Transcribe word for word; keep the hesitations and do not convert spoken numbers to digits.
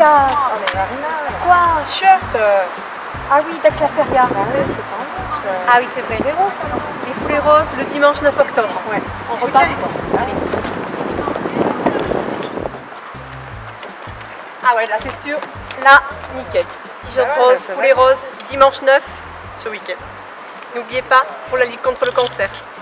ça? Oh mais Marina, Quoi, un shirt? Ah oui, Dax la Feria. bah ouais, c'est un autre. euh, Ah oui, c'est vrai. Zéro, quoi. Les foulées roses le dimanche neuf octobre. Ouais. On Ce repart. week-end, quoi. Allez. Ah ouais, là c'est sûr. Là, nickel. T-shirt Ah ouais, rose, là, c'est foulées vrai. roses, dimanche neuf, ce week-end. N'oubliez pas, pour la lutte contre le cancer.